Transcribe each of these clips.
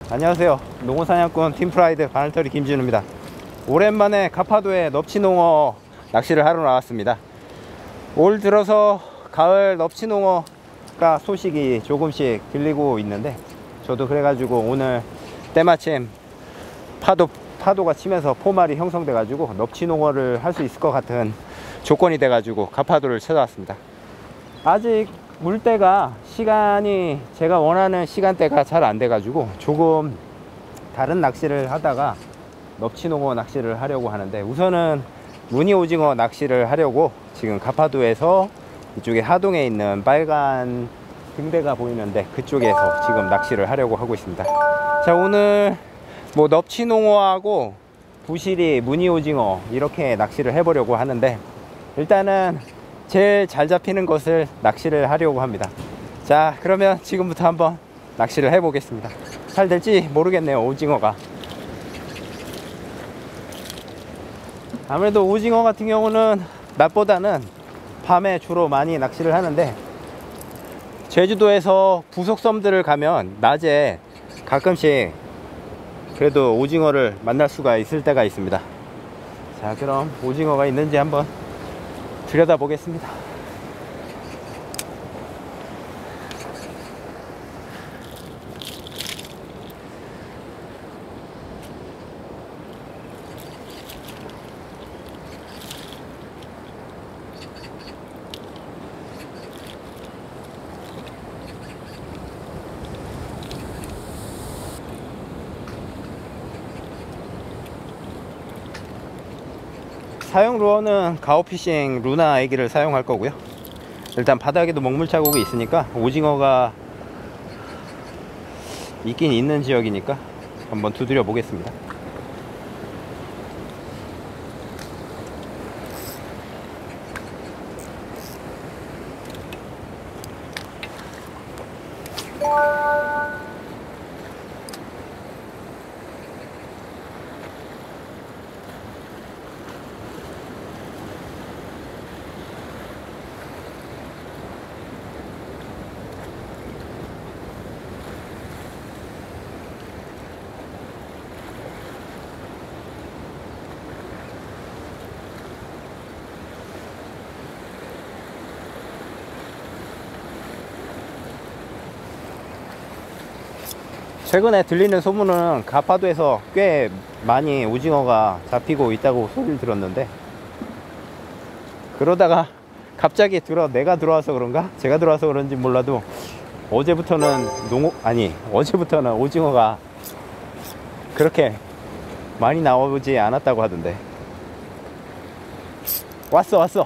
안녕하세요. 농어사냥꾼 팀프라이드 바늘터리 김진우입니다. 오랜만에 가파도에 넙치농어 낚시를 하러 나왔습니다. 올 들어서 가을 넙치농어가 소식이 조금씩 들리고 있는데, 저도 그래가지고 오늘 때마침 파도가 치면서 포말이 형성돼 가지고 넙치농어를 할 수 있을 것 같은 조건이 돼 가지고 가파도를 찾아왔습니다. 아직 물때가 시간이 제가 원하는 시간대가 잘 안 돼 가지고 조금 다른 낚시를 하다가 넙치농어 낚시를 하려고 하는데, 우선은 무늬오징어 낚시를 하려고 지금 가파도에서 이쪽에 하동에 있는 빨간 등대가 보이는데 그쪽에서 지금 낚시를 하려고 하고 있습니다. 자, 오늘 뭐 넙치농어하고 부시리, 무늬오징어 이렇게 낚시를 해보려고 하는데, 일단은 제일 잘 잡히는 것을 낚시를 하려고 합니다. 자, 그러면 지금부터 한번 낚시를 해 보겠습니다. 잘 될지 모르겠네요. 오징어가 아무래도 오징어 같은 경우는 낮보다는 밤에 주로 많이 낚시를 하는데, 제주도에서 부속섬들을 가면 낮에 가끔씩 그래도 오징어를 만날 수가 있을 때가 있습니다. 자, 그럼 오징어가 있는지 한번 들여다 보겠습니다. 사용 루어는 가오피싱 루나 애기를 사용할 거고요. 일단 바닥에도 먹물 자국이 있으니까 오징어가 있긴 있는 지역이니까 한번 두드려 보겠습니다. 최근에 들리는 소문은 가파도에서 꽤 많이 오징어가 잡히고 있다고 소리를 들었는데, 그러다가 갑자기 내가 들어와서 그런가? 제가 들어와서 그런지 몰라도 어제부터는 오징어가 그렇게 많이 나오지 않았다고 하던데. 왔어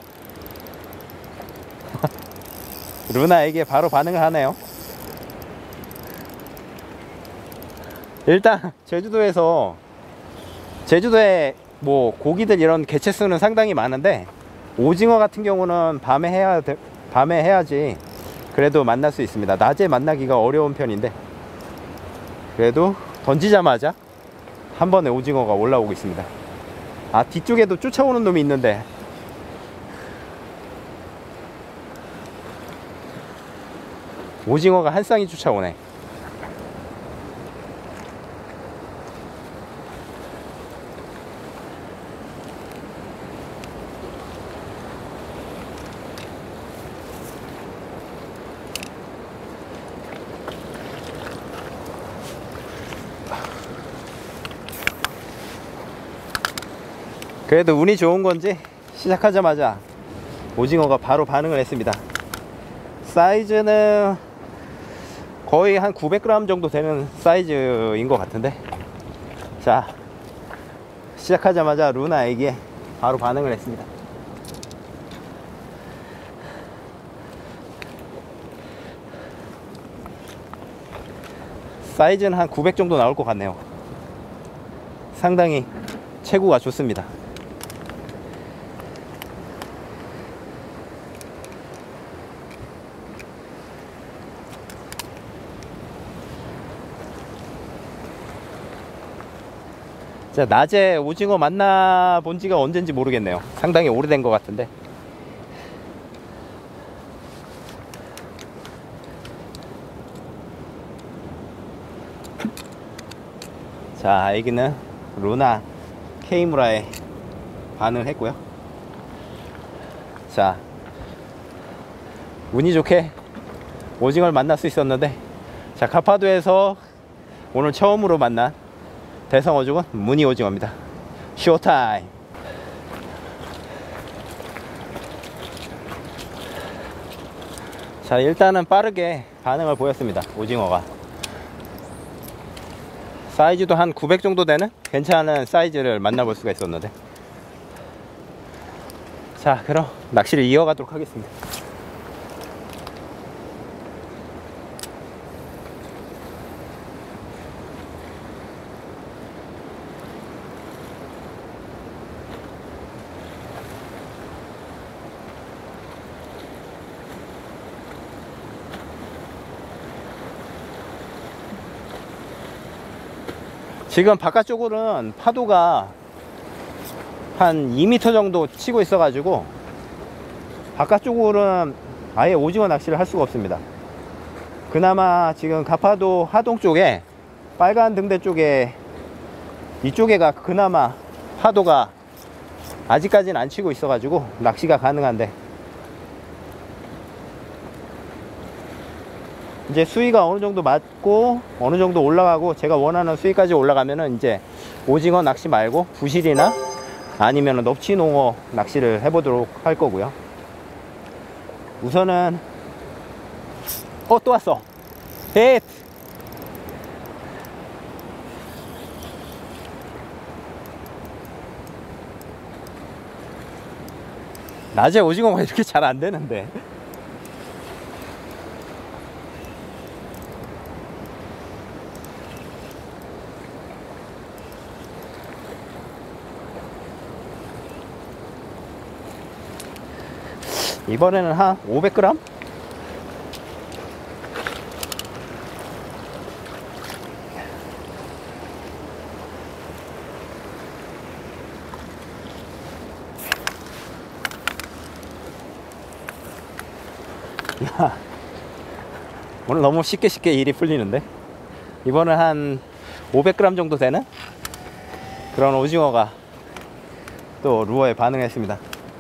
루나에게 바로 반응을 하네요. 일단 제주도에 뭐 고기들 이런 개체 수는 상당히 많은데, 오징어 같은 경우는 밤에 해야지 그래도 만날 수 있습니다. 낮에 만나기가 어려운 편인데, 그래도 던지자마자 한 번에 오징어가 올라오고 있습니다. 아, 뒤쪽에도 쫓아오는 놈이 있는데, 오징어가 한 쌍이 쫓아오네. 그래도 운이 좋은 건지 시작하자마자 오징어가 바로 반응을 했습니다. 사이즈는 거의 한 900g 정도 되는 사이즈인 것 같은데, 자, 시작하자마자 루나에게 바로 반응을 했습니다. 사이즈는 한 900 정도 나올 것 같네요. 상당히 체구가 좋습니다. 자, 낮에 오징어 만나본 지가 언젠지 모르겠네요. 상당히 오래된 것 같은데, 자, 여기는 루나 K무라에 반응을 했고요. 자, 운이 좋게 오징어를 만날 수 있었는데, 자, 가파도에서 오늘 처음으로 만난 대성 어종은 무늬 오징어입니다. 쇼타임. 자, 일단은 빠르게 반응을 보였습니다. 오징어가 사이즈도 한 900 정도 되는 괜찮은 사이즈를 만나볼 수가 있었는데, 자, 그럼 낚시를 이어가도록 하겠습니다. 지금 바깥쪽으로는 파도가 한 2m 정도 치고 있어 가지고 바깥쪽으로는 아예 오징어 낚시를 할 수가 없습니다. 그나마 지금 가파도 하동 쪽에 빨간 등대 쪽에 이쪽에가 그나마 파도가 아직까지는 안 치고 있어 가지고 낚시가 가능한데, 이제 수위가 어느 정도 맞고 어느 정도 올라가고 제가 원하는 수위까지 올라가면은 이제 오징어 낚시 말고 부실이나 아니면 넙치농어 낚시를 해보도록 할 거고요. 우선은 또 왔어. 헷. 낮에 오징어가 이렇게 잘 안 되는데. 이번에는 한 500g? 야, 오늘 너무 쉽게 일이 풀리는데. 이번엔 한 500g 정도 되는 그런 오징어가 또 루어에 반응했습니다.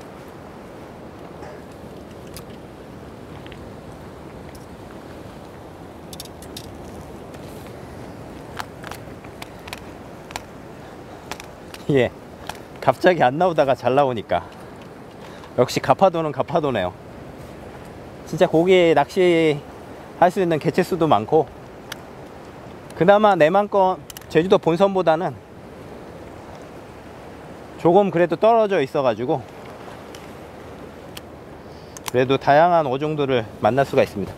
예, 갑자기 안 나오다가 잘 나오니까 역시 가파도는 가파도네요. 진짜 고기 낚시 할 수 있는 개체수도 많고, 그나마 내만권 제주도 본선보다는 조금 그래도 떨어져 있어 가지고 그래도 다양한 어종들을 만날 수가 있습니다.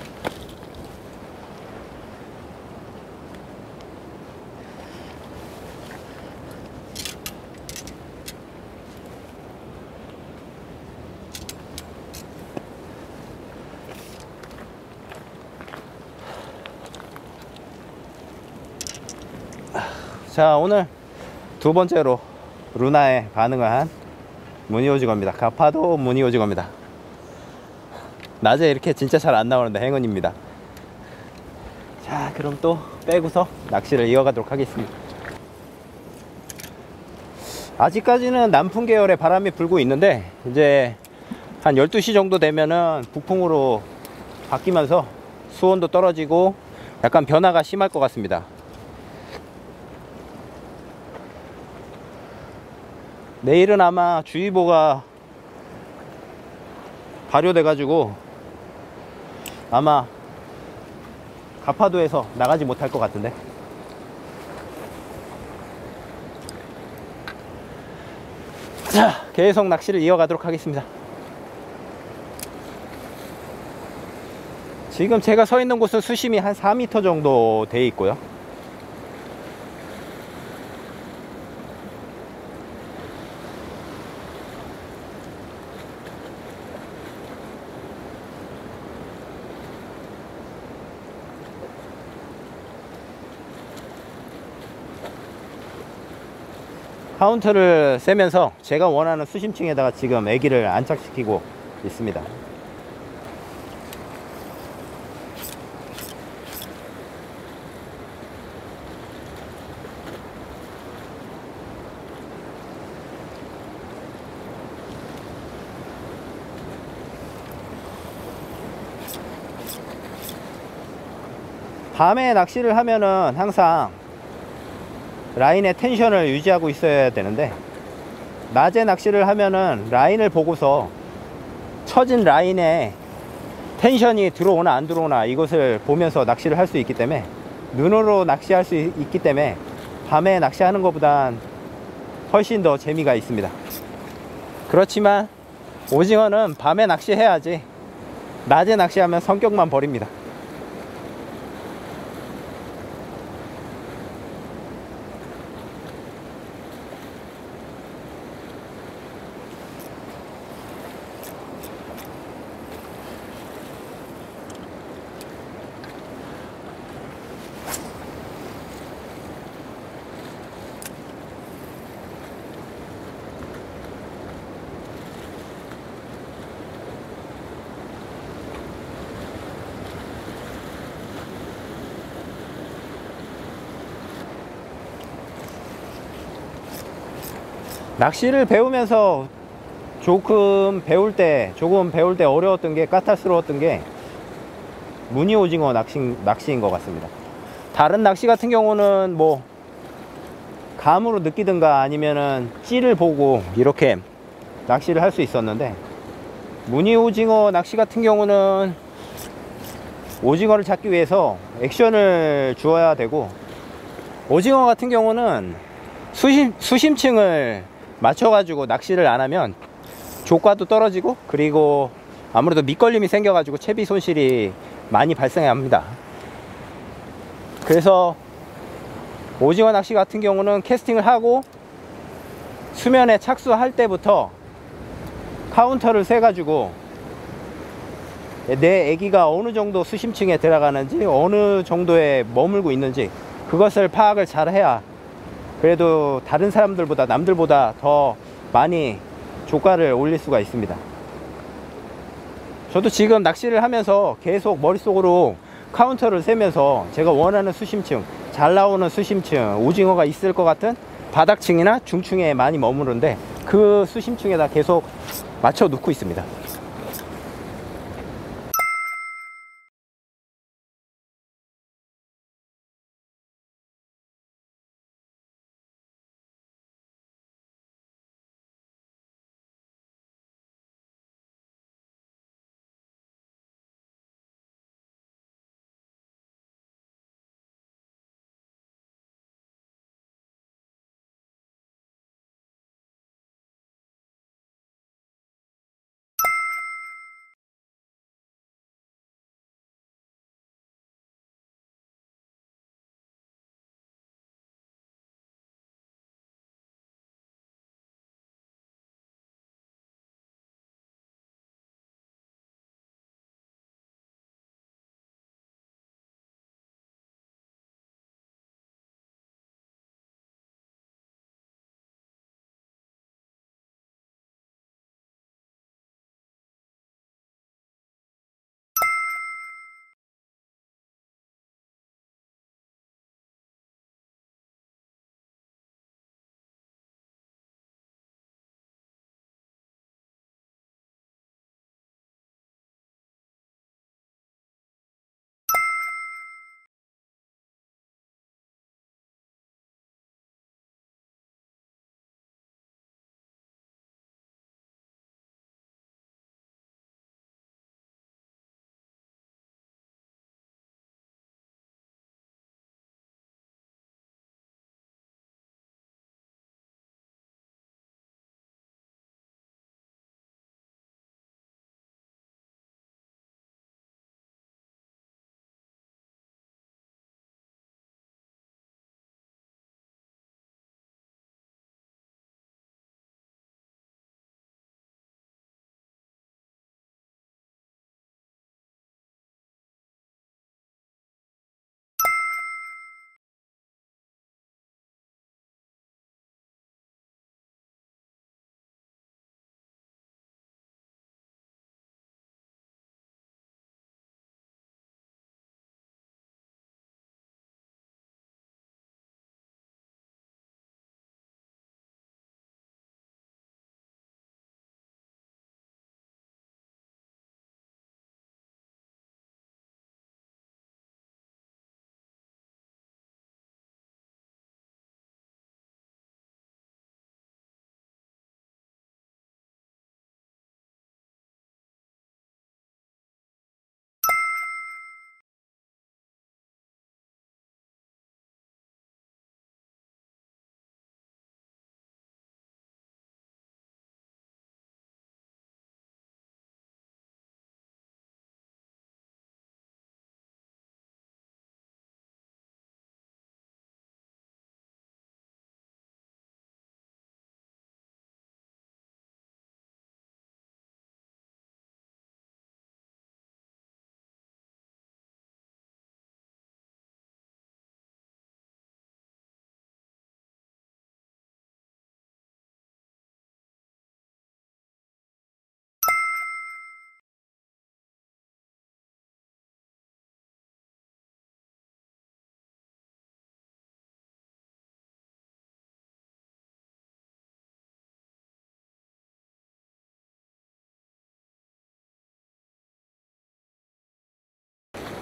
자, 오늘 두 번째로 루나에 반응을 한 무늬 오징어입니다. 가파도 무늬 오징어입니다. 낮에 이렇게 진짜 잘 안 나오는데 행운입니다. 자, 그럼 또 빼고서 낚시를 이어가도록 하겠습니다. 아직까지는 남풍 계열의 바람이 불고 있는데, 이제 한 12시 정도 되면은 북풍으로 바뀌면서 수온도 떨어지고 약간 변화가 심할 것 같습니다. 내일은 아마 주의보가 발효돼 가지고 아마 가파도에서 나가지 못할 것 같은데. 자, 계속 낚시를 이어가도록 하겠습니다. 지금 제가 서 있는 곳은 수심이 한 4m 정도 돼 있고요. 카운트를 세면서 제가 원하는 수심층에다가 지금 애기를 안착시키고 있습니다. 밤에 낚시를 하면은 항상 라인의 텐션을 유지하고 있어야 되는데, 낮에 낚시를 하면은 라인을 보고서 처진 라인에 텐션이 들어오나 안 들어오나 이것을 보면서 낚시를 할 수 있기 때문에, 눈으로 낚시할 수 있기 때문에 밤에 낚시하는 것보단 훨씬 더 재미가 있습니다. 그렇지만 오징어는 밤에 낚시해야지 낮에 낚시하면 성격만 버립니다. 낚시를 배우면서 조금 배울 때 어려웠던 게, 까탈스러웠던 게 무늬 오징어 낚시인 것 같습니다. 다른 낚시 같은 경우는 뭐 감으로 느끼든가 아니면은 찌를 보고 이렇게 낚시를 할 수 있었는데, 무늬 오징어 낚시 같은 경우는 오징어를 잡기 위해서 액션을 주어야 되고, 오징어 같은 경우는 수심층을 맞춰가지고 낚시를 안 하면 조과도 떨어지고, 그리고 아무래도 밑걸림이 생겨가지고 채비 손실이 많이 발생합니다. 그래서 오징어 낚시 같은 경우는 캐스팅을 하고 수면에 착수할 때부터 카운터를 세가지고 내 애기가 어느 정도 수심층에 들어가는지, 어느 정도에 머물고 있는지 그것을 파악을 잘 해야 그래도 다른 사람들보다, 남들보다 더 많이 조과를 올릴 수가 있습니다. 저도 지금 낚시를 하면서 계속 머릿속으로 카운터를 세면서 제가 원하는 수심층, 잘 나오는 수심층, 오징어가 있을 것 같은 바닥층이나 중층에 많이 머무르는데, 그 수심층에다 계속 맞춰 놓고 있습니다.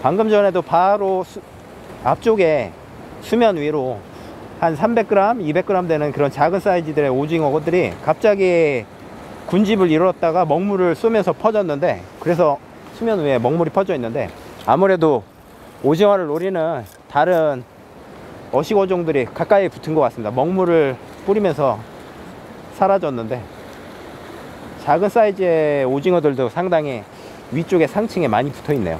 방금 전에도 바로 앞쪽에 수면 위로 한 300g, 200g 되는 그런 작은 사이즈들의 오징어들이 갑자기 군집을 이뤘다가 먹물을 쏘면서 퍼졌는데, 그래서 수면 위에 먹물이 퍼져 있는데, 아무래도 오징어를 노리는 다른 어식어종들이 가까이 붙은 것 같습니다. 먹물을 뿌리면서 사라졌는데, 작은 사이즈의 오징어들도 상당히 위쪽에 상층에 많이 붙어 있네요.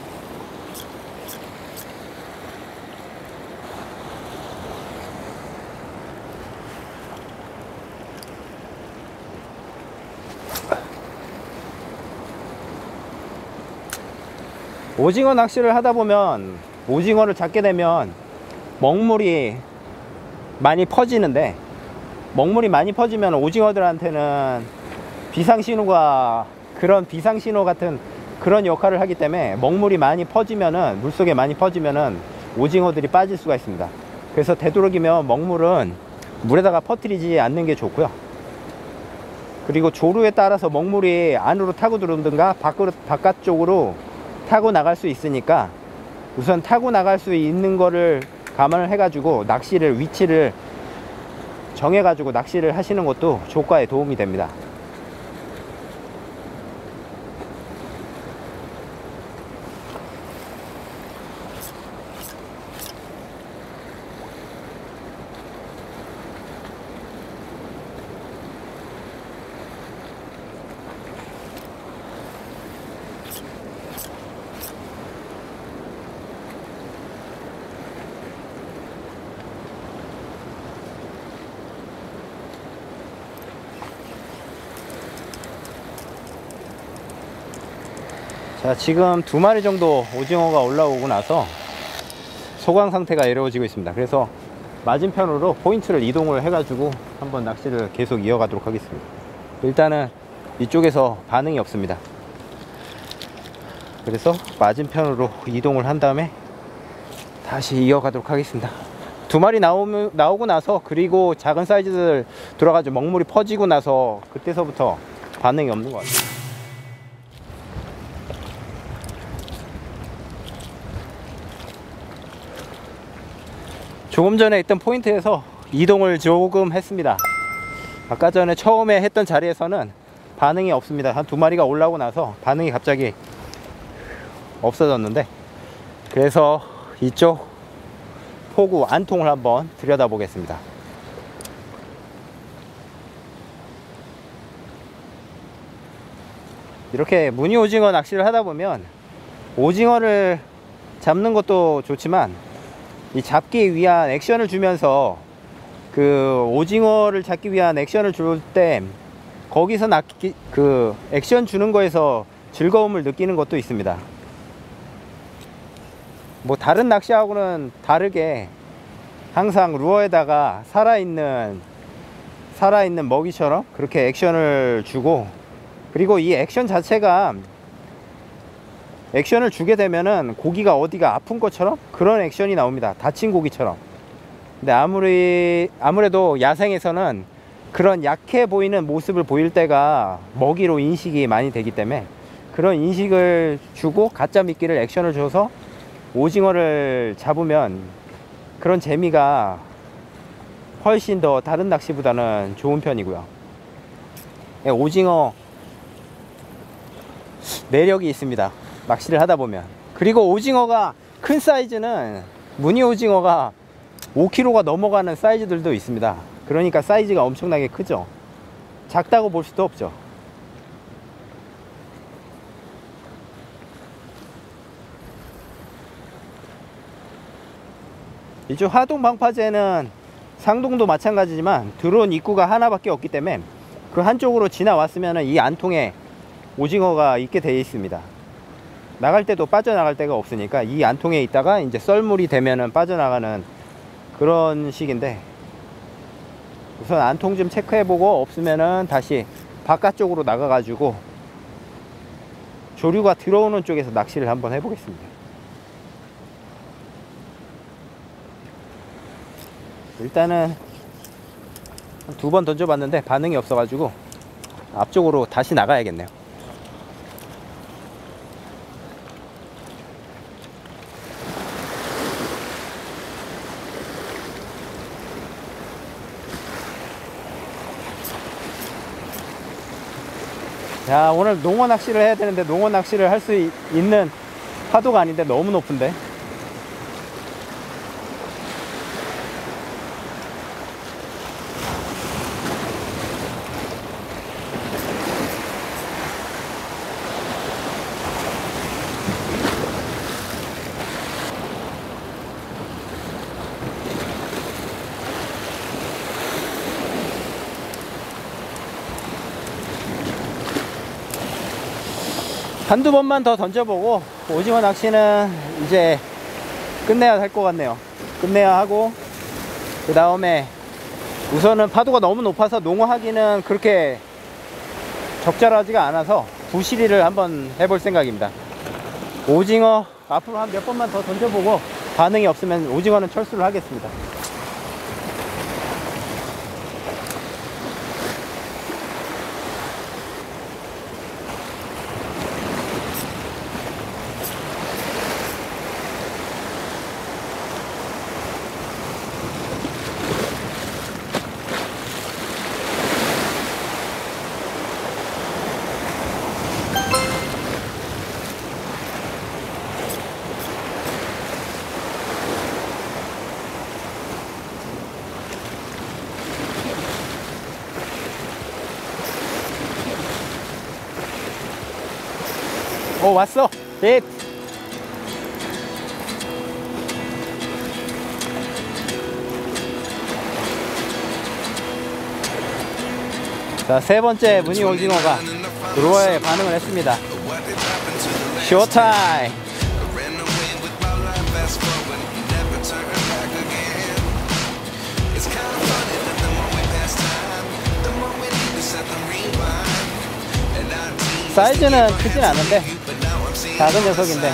오징어 낚시를 하다 보면 오징어를 잡게 되면 먹물이 많이 퍼지는데, 먹물이 많이 퍼지면 오징어들한테는 비상신호가, 그런 비상신호 같은 그런 역할을 하기 때문에 먹물이 많이 퍼지면은, 물속에 많이 퍼지면은 오징어들이 빠질 수가 있습니다. 그래서 되도록이면 먹물은 물에다가 퍼뜨리지 않는 게 좋고요. 그리고 조류에 따라서 먹물이 안으로 타고 들어오든가 바깥쪽으로 타고 나갈 수 있으니까, 우선 타고 나갈 수 있는 거를 감안을 해가지고 낚시를, 위치를 정해가지고 낚시를 하시는 것도 조과에 도움이 됩니다. 자, 지금 2마리 정도 오징어가 올라오고 나서 소강 상태가 이루어지고 있습니다. 그래서 맞은편으로 포인트를 이동을 해가지고 한번 낚시를 계속 이어가도록 하겠습니다. 일단은 이쪽에서 반응이 없습니다. 그래서 맞은편으로 이동을 한 다음에 다시 이어가도록 하겠습니다. 2마리 나오고 나서, 그리고 작은 사이즈들 들어가지고 먹물이 퍼지고 나서 그때서부터 반응이 없는 것 같아요. 조금 전에 있던 포인트에서 이동을 조금 했습니다. 아까 전에 처음에 했던 자리에서는 반응이 없습니다. 한 2마리가 올라오고 나서 반응이 갑자기 없어졌는데, 그래서 이쪽 포구 안통을 한번 들여다 보겠습니다. 이렇게 무늬 오징어 낚시를 하다 보면 오징어를 잡는 것도 좋지만, 이 잡기 위한 액션을 주면서, 그 오징어를 잡기 위한 액션을 줄 때 거기서 그 액션 주는 거에서 즐거움을 느끼는 것도 있습니다. 뭐 다른 낚시하고는 다르게 항상 루어에다가 살아있는 먹이처럼 그렇게 액션을 주고, 그리고 이 액션 자체가, 액션을 주게 되면은 고기가 어디가 아픈 것처럼 그런 액션이 나옵니다. 다친 고기처럼. 근데 아무래도 야생에서는 그런 약해 보이는 모습을 보일 때가 먹이로 인식이 많이 되기 때문에, 그런 인식을 주고 가짜 미끼를 액션을 줘서 오징어를 잡으면 그런 재미가 훨씬 더 다른 낚시보다는 좋은 편이고요. 오징어 매력이 있습니다, 낚시를 하다 보면. 그리고 오징어가 큰 사이즈는, 무늬 오징어가 5kg가 넘어가는 사이즈들도 있습니다. 그러니까 사이즈가 엄청나게 크죠. 작다고 볼 수도 없죠. 이쪽 하동 방파제는 상동도 마찬가지지만 드론 입구가 하나밖에 없기 때문에 그 한쪽으로 지나왔으면 이 안통에 오징어가 있게 되어 있습니다. 나갈 때도 빠져나갈 데가 없으니까 이 안통에 있다가 이제 썰물이 되면은 빠져나가는 그런 식인데, 우선 안통 좀 체크해보고 없으면은 다시 바깥쪽으로 나가가지고 조류가 들어오는 쪽에서 낚시를 한번 해보겠습니다. 일단은 2번 던져봤는데 반응이 없어가지고 앞쪽으로 다시 나가야겠네요. 야, 오늘 농어 낚시를 해야 되는데 농어 낚시를 할 수 있는 파도가 아닌데 너무 높은데. 한두 번만 더 던져보고 오징어 낚시는 이제 끝내야 할 것 같네요. 끝내야 하고, 그 다음에 우선은 파도가 너무 높아서 농어 하기는 그렇게 적절하지가 않아서 부시리를 한번 해볼 생각입니다. 오징어 앞으로 한 몇 번만 더 던져보고 반응이 없으면 오징어는 철수를 하겠습니다. 오, 왔어. 넷. 자, 세 번째 무늬 오징어가 드로어에 반응을 했습니다. 쇼타임. 사이즈는 크진 않은데 작은 녀석인데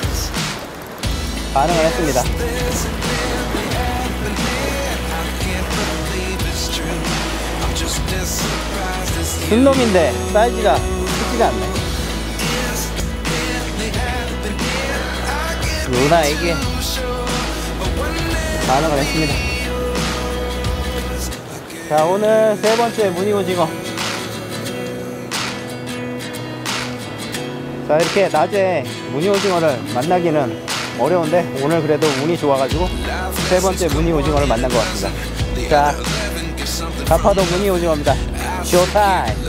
반응을 했습니다. 순놈인데 사이즈가 크지가 않네. 요나에게 반응을 했습니다. 자, 오늘 세 번째 무늬 오징어. 자, 이렇게 낮에 무늬 오징어를 만나기는 어려운데 오늘 그래도 운이 좋아가지고 세 번째 무늬 오징어를 만난 것 같습니다. 자, 가파도 무늬 오징어입니다. 쇼타임.